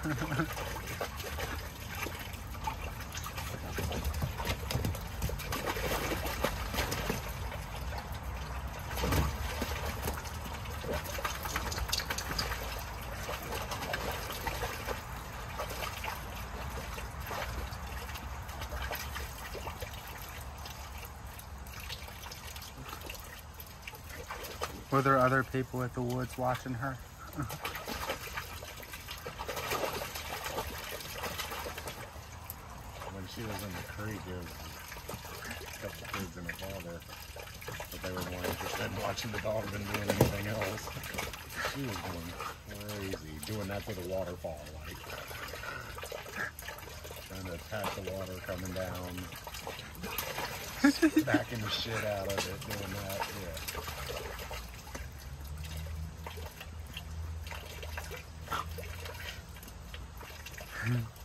Were there other people at the woods watching her? When she was in the creek, there was a couple kids and a father, but they were more interested in watching the dog than doing anything else. She was going crazy, doing that to the waterfall, like trying to attack the water coming down, backing the shit out of it, doing that, yeah.